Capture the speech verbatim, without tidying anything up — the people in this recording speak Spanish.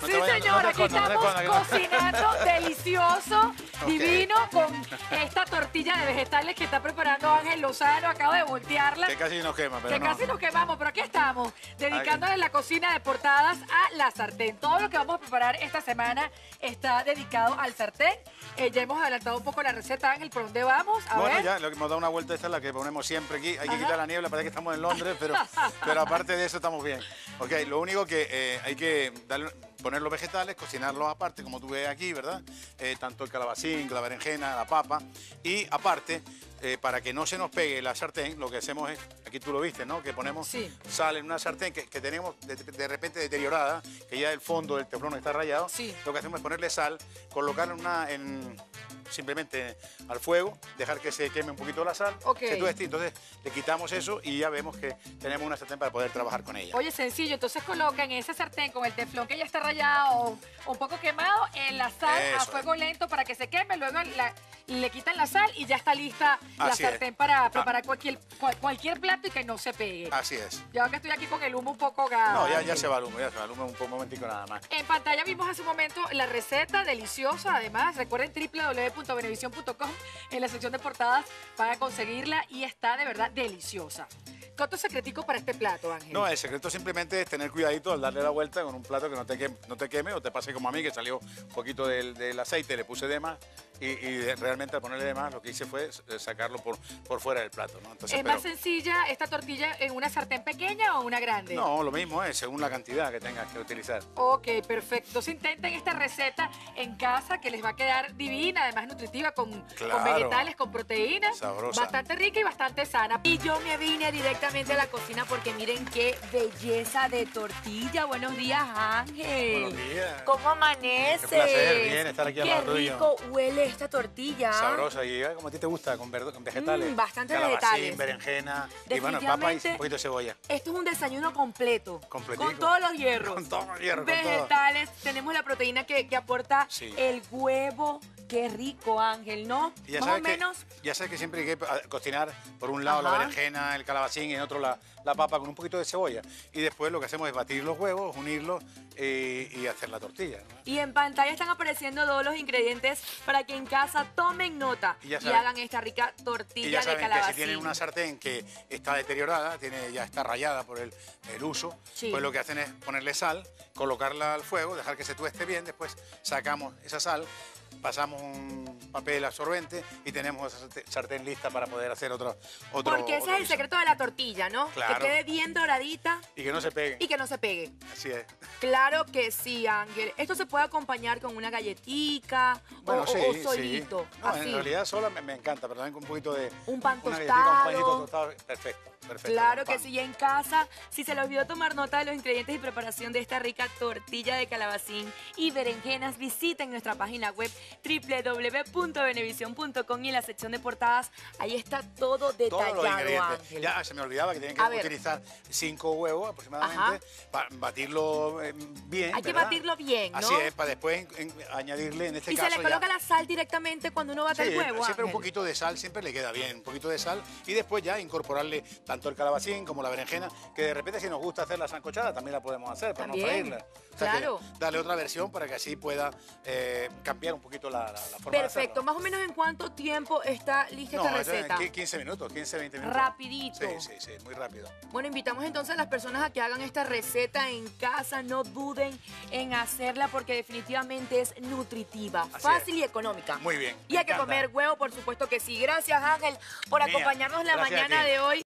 No Sí, te vayas, señor, no te aquí escondas, no te estamos escondas, que no- cocinando delicioso, Ok. divino, con esta tortilla de vegetales que está preparando Ángel Lozano. Acabo de voltearla. Que casi nos quema, pero Que no. casi nos quemamos, pero aquí estamos, dedicándole la cocina de portadas a la sartén. Todo lo que vamos a preparar esta semana está dedicado al sartén. Eh, ya hemos adelantado un poco la receta, Ángel, ¿por dónde vamos? A Bueno, ver. ya, lo que hemos dado una vuelta, esta es la que ponemos siempre aquí. Hay que Ajá. quitar la niebla, parece que estamos en Londres, pero, pero aparte de eso estamos bien. Ok, lo único que eh, hay que darle, poner los vegetales, cocinarlos aparte, como tú ves aquí, ¿verdad? Eh, tanto el calabacín, la berenjena, la papa. Y aparte, eh, para que no se nos pegue la sartén, lo que hacemos es, aquí tú lo viste, ¿no? Que ponemos Sí. sal en una sartén que, que tenemos de, de repente deteriorada, que ya el fondo del teflón está rayado. Sí. Lo que hacemos es ponerle sal, colocarla en una... En, simplemente al fuego, dejar que se queme un poquito la sal, Ok. se tueste, entonces le quitamos eso y ya vemos que tenemos una sartén para poder trabajar con ella. Oye, sencillo, entonces colocan esa sartén con el teflón que ya está rayado o un poco quemado en la sal a Eso fuego lento para que se queme, luego la- le quitan la sal y ya está lista la Así es. sartén para Ah. preparar cualquier, cual- cualquier plato y que no se pegue. Así es. Ya que estoy aquí con el humo un poco ahogado. No, ya, ya Ángel. se va el humo, ya se va el humo un, po- un momentico nada más. En pantalla vimos hace un momento la receta deliciosa, además, recuerden doble u doble u doble u punto venevisión punto com, en la sección de portadas van a conseguirla y está de verdad deliciosa. ¿Qué otro secretico para este plato, Ángel? No, el secreto simplemente es tener cuidadito al darle la vuelta con un plato que no te queme, no te queme o te pase como a mí, que salió un poquito del, del aceite, le puse de más y, y de- realmente al ponerle de más lo que hice fue eh, sacarlo por, por fuera del plato, ¿no? Entonces, ¿Es pero- más sencilla esta tortilla en una sartén pequeña o una grande? no, lo mismo es, según la cantidad que tengas que utilizar. Ok, perfecto. Entonces intenten esta receta en casa que les va a quedar divina, además nutritiva, con, con Claro. vegetales, con proteínas. Sabrosa. Bastante rica y bastante sana. Y yo me vine directamente a la cocina porque miren qué belleza de tortilla. Buenos días, Ángel. Buenos días. ¿Cómo amaneces? Qué placer, bien estar aquí al Qué lado tuyo. rico huele esta tortilla. Sabrosa y eh, como a ti te gusta, con, verdo- con vegetales. Mm, bastante Calabacín, vegetales. berenjena, y bueno, papa y Definitivamente, un poquito de cebolla. Esto es un desayuno completo. Completico. Con todos los hierros. Con todos los hierros, con todo. Vegetales. Tenemos la proteína que, que aporta Sí. el huevo. Qué rico, Ángel, ¿no? Y ya Más sabes o que- menos. ya sabes que siempre hay que ah, cocinar por un lado la Ajá. berenjena, el calabacín y en otro la, la papa con un poquito de cebolla. Y después lo que hacemos es batir los huevos, unirlos eh, y hacer la tortilla, ¿no? Y en pantalla están apareciendo todos los ingredientes para que en casa tomen nota Y ya y, saben- hagan esta rica Y tortilla ya de saben que calabacín. si tienen una sartén que está deteriorada, tiene, ya está rayada por el, el uso, Sí. pues lo que hacen es ponerle sal, colocarla al fuego, dejar que se tueste bien, después sacamos esa sal, pasamos un papel absorbente y tenemos esa sarte- sartén lista para poder hacer otro, otro Porque ese otro es el guiso. secreto de la tortilla, ¿no? Claro. Que quede bien doradita Y que no se pegue. y que no se pegue. Así es. Claro que sí, Ángel. Esto se puede acompañar con una galletica o- o, sí, o sí. solito. No, así. en realidad sola me, me encanta, pero también con un poquito de... Un pan una galletita, un pañito tostado. tostado. Perfecto, perfecto. Claro con que pan. sí, y en casa, si se les olvidó tomar nota de los ingredientes y preparación de esta rica tortilla de calabacín y berenjenas, visiten nuestra página web doble u doble u doble u punto venevisión punto com y en la sección de portadas, ahí está todo Todos los detallado, ingredientes. Ángel. Ya se me olvidaba que tienen A que ver. utilizar cinco huevos aproximadamente, para batirlo eh, bien. Hay que ¿verdad? batirlo bien, ¿no? Así es, para después en- en- añadirle en este Y se caso le ya- coloca la sal directamente cuando uno bate Sí, el huevo, siempre un Ángel. poquito de sal, siempre le queda bien, un poquito de sal y después ya incorporarle tanto el calabacín como la berenjena, que de repente si nos gusta hacer la sancochada también la podemos hacer para También, no freírla. O sea que claro. darle otra versión para que así pueda eh, cambiar un poquito la, la, la forma de Perfecto. hacerlo. Más o menos en cuánto tiempo está lista No, esta eso en receta. qui- quince minutos, quince, veinte minutos. Rapidito. Sí, sí, sí, muy rápido. Bueno, invitamos entonces a las personas a que hagan esta receta en casa. No duden en hacerla porque definitivamente es nutritiva, Así fácil es. y económica. Muy bien. Y me hay que encanta. comer huevo, por supuesto que sí. Gracias, Ángel, por Mía, acompañarnos la gracias a mañana ti. de hoy.